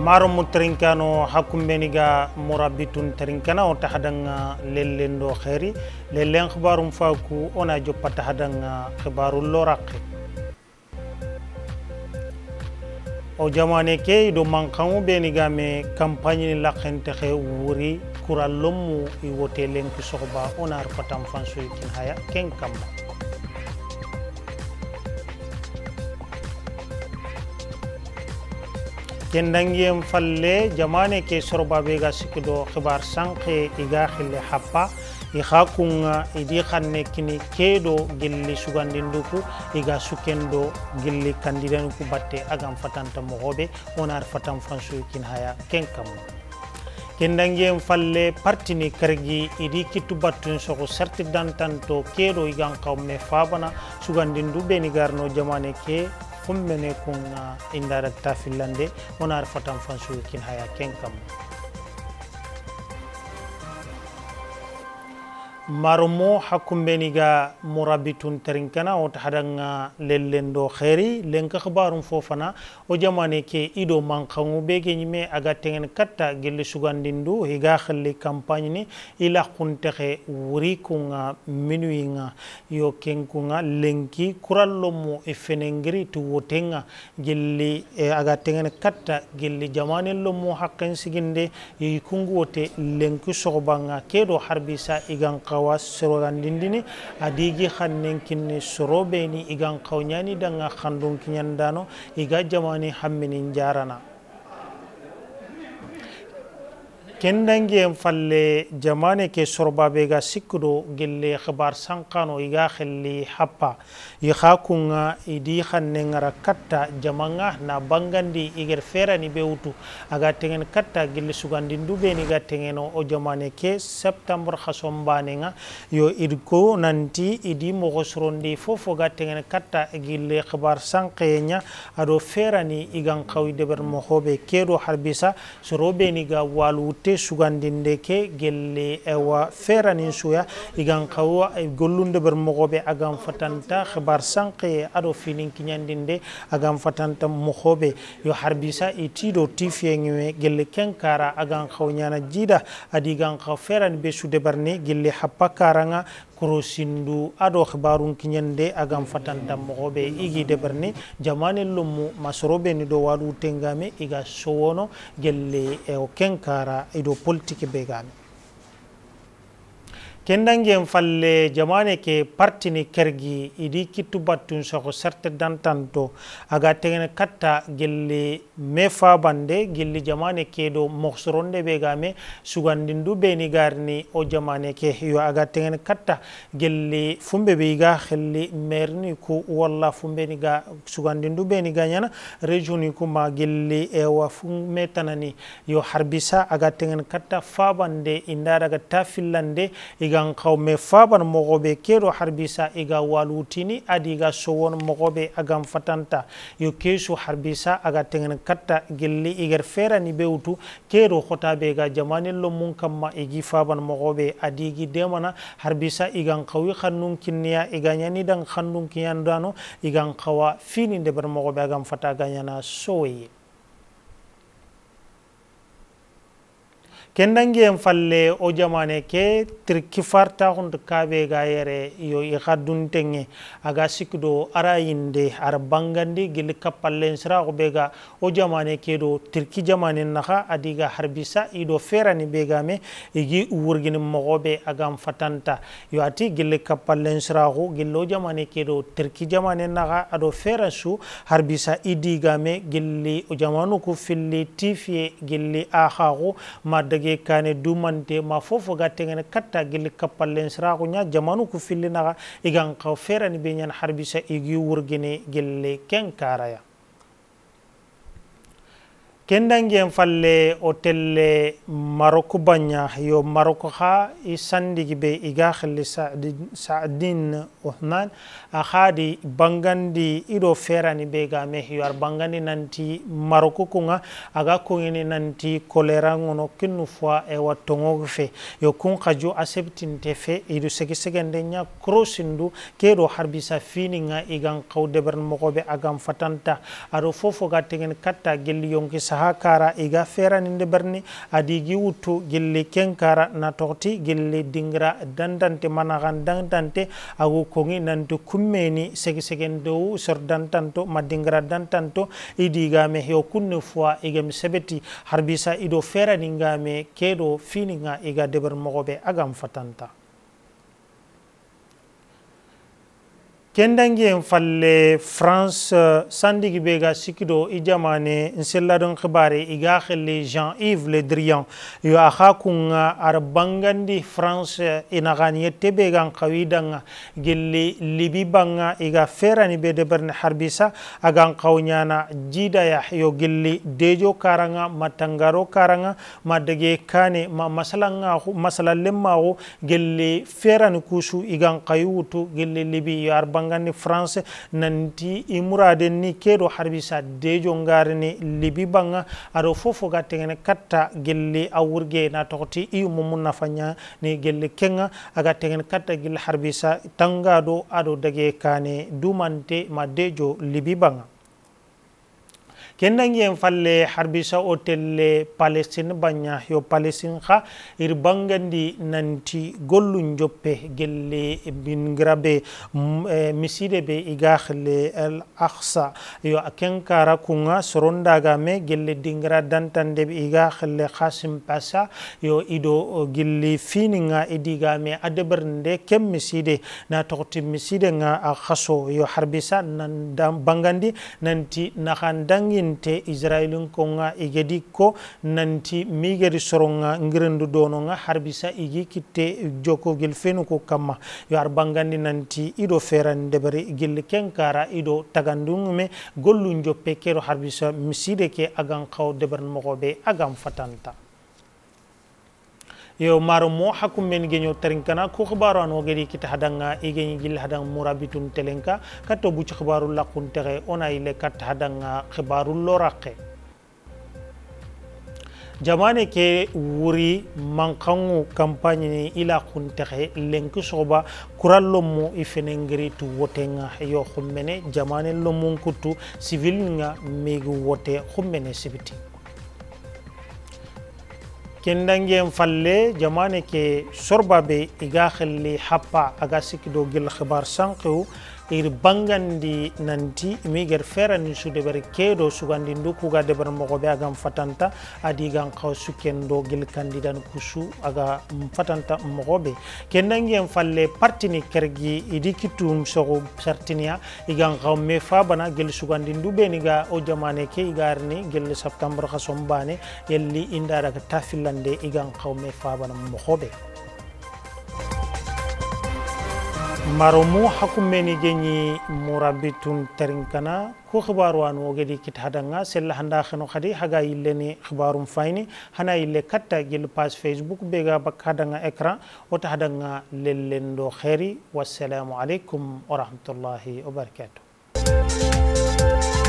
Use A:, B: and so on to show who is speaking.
A: maromu trinkano hakumbeniga morabitun trinkana o tahadanga lellendo khairi lellen khbarum faku ona joppa tahadanga khbarul loraqi o jamane ke do mankamu beniga me campagne la khente khe wuri kurallomu I wote lenki sohba ona arfatam fansu kin haya ken kamma kendangiem falle jamane ke sorba bega sikido khibar sanke iga khille happa I khakunga idi khanne kini kedo gilli sugandinduku iga sukendo gilli kandidan ku batte agam fatanta mohobe onar fatam fansu kin haya kenkam kendangiem falle partini kargi idi kitu battun soko serti dantanto kedo igan qawme fabana sugandindu beni garno jamane ke kummene kunga indirecta finlande onar fatam fansu kin haya kenkam maromo hakumbeniga morabitun terinkana o tahadanga lellendo khairi lenka khabarum fofana o jamane ke ido mankangu bege nyime aga tengen katta gelle sugandindu higa khalli campagne ni ila kuntexe wuri kunga minuinga yo kenkunga lenki kurallomo e fenengri tu wotenga gelli aga tengen katta gelli jamane lomo hakken siginde yi kungu wote lenki sogobanga kedo harbisa igan was sorogan dindini adigi khannen kinne sorobeni igan qawnyani danga khandun kinyandano iga jamani hamminin jarana kendangi falle jamane ke sorba bega sikdo gelle khabar sankano iga khalli happa yakhakunga idi khanne ngara katta jamanga na bangandi iger ferani bewutu aga tengen katta gelle sugandindu beni ga tengeno o jamane ke september khasombane nga yo idko nanti idi mo gosrondi fofo ga tengen katta gelle khabar sankenya ado ferani igan qawi deber mo hobe kedo harbisa sorobeni ga walute sugandinde ke gelle ewa ferani suya igan qawa gollunde ber mogobe agam fatanta khabar sanke ado filin kinyandinde agam fatanta mogobe yo harbisa itido tifyenwe gelle kenkara agam khawnyana jida adigan khaw ferani be sude barni gelle happakaranga krosindu ado khibarun kinyande agam fatanta mogobe igi deberni jamane lumu masrobe ni do wadu tengame iga sowono gelle o kenkara ido politique begame kendangem falle jamane ke partini kergi idi kitu battun soko serte dantanto aga tegene katta gelle mefa bande gelle jamane ke do moxsoronde begame sugandindu beni garni o jamane ke yo aga tegene katta gelle fumbe be ga khelli merni ku walla fumbe ni ga sugandindu beni ganyana regioni ku ma gelle e wa fumme tanani yo harbisa aga tegene katta fa bande indara ga tafillande igan qawme faban mogobe kedo harbisa iga walutini adiga sowon mogobe agam fatanta yo kesu harbisa aga tengen katta gelli iger ferani bewtu kedo khotabe ga jamane lo mun kamma igi faban mogobe adigi demana harbisa igan qawi khannun kinniya iganyani dan khannun kiyandano igan qawa fini deber mogobe agam fata ganyana soyi kendangi en falle o jamane ke tirki farta hund kabe ga yere yo ikhadun tenge aga sikdo arayinde ar bangandi gil kapallen sra go bega o jamane ke do tirki jamane naha adiga harbisa ido ferani bega me igi wurgin mogobe agam fatanta yo ati gil kapallen sra go gillo jamane ke do tirki jamane naha ado ferasu harbisa idiga me gilli o jamanu ko filli tifie gilli akhago madage kane dumante ma fofo gatengene katta gilli kapallen srago nya jamanu ku fillinaga igan qaw ferani be nyan harbisa igi wurgene gelle kenkaraya kendangem falle hotel Maroko banya yo Maroko kha isandigi be iga khali Saadin Uthman akhadi bangandi ido ferani be ga me yar bangandi nanti Maroko kunga aga kongene nanti kolera ngono kinu fois e watongo fe yo kun khaju acceptinte fe ido sege segende nya crossindu kedo harbisa fininga igan qawde bern mogobe agam fatanta ado fofo ga tegen katta gelli yonki saha kara iga feraninde berni adigi wuttu gilli ken kara na tokti gilli dingra dandante managan dandante agu kongi nantu kummeni segi dow sor dantanto ma dingra dantanto idigame yo kunne fois igam sebeti harbisa ido feraningame kedo fininga iga deber mogobe agam fatanta kendangi en falle France sandigi bega sikido ijamane nselladon khibare iga khali Jean-Yves Le Drian yo akha kunga arbangandi France inagani tebegan qawidanga gilli libi banga iga ferani be de berne harbisa agan qawnyana jida ya yo gilli dejo karanga matangaro karanga madege kane ma masalanga masala lemma gilli ferani kusu igan qayutu gilli libi yo bangani France nanti imurade ni kedo harbisa dejo ngarni libi banga ado fofo gatengene katta gelli awurge na tokti i mumun nafanya ni gelli kenga aga tengen katta gelli harbisa tangado ado dage kane dumante ma dejo libi banga kendangi en falle harbisa hotel Palestine banya yo Palestine kha ir bangandi nanti gollu joppe gelle bin grabe miside be igakhle al aqsa yo akenkara kunga soronda game gelle dingra dantande be igakhle Qasim Passa yo ido gilli fininga idigame adebernde kem miside na tokti miside nga khaso yo harbisa nan bangandi nanti nakhandangi te Israelun konga igedi ko nanti migeri soronga ngirendu dononga harbisa igi kitte joko gil fenu ko kama yo arbangandi nanti ido feran debari gil kenkara ido tagandungume gollu njoppe kero harbisa miside ke agan qaw debar mogobe agam fatanta yo maro mo hakum men genyo tarinkana ko khibaro an wogedi kita hadanga igeni gil hadang murabitun telenka kato bu ci khibaru laqun tere ona ile kat hadanga khibaru loraqe jamane ke wuri mankangu campagne ni ila kun tere lenku soba kurallo mo ifene ngiri tu wotenga yo khummene jamane lo mun kutu civil nga megu wote khummene sibiti kendangem falle jamane ke sorbabe iga khalli happa aga sikido gil khibar sanqu ir bangandi nanti miger ferani sude ber kedo sugandi nduku ga debar mogobe agam fatanta adi gan qaw sukendo gil kandidan kusu aga fatanta mogobe kendangem falle partini kergi idikitum sogo sartinia igan qaw me fa bana gil sugandi ndube ni ga o jamane ke igarni gil september khasombane yelli indara ga tafilande igan qaw me fa bana mogobe maromu hakumeni genyi murabitun terinkana ko khibaru an wogedi kit hadanga sella handa khano khadi haga yilleni khibarum fayni hana yille katta gil page Facebook bega bakadanga ekran wota hadanga lellendo khairi wassalamu alaikum wa rahmatullahi wa barakatuh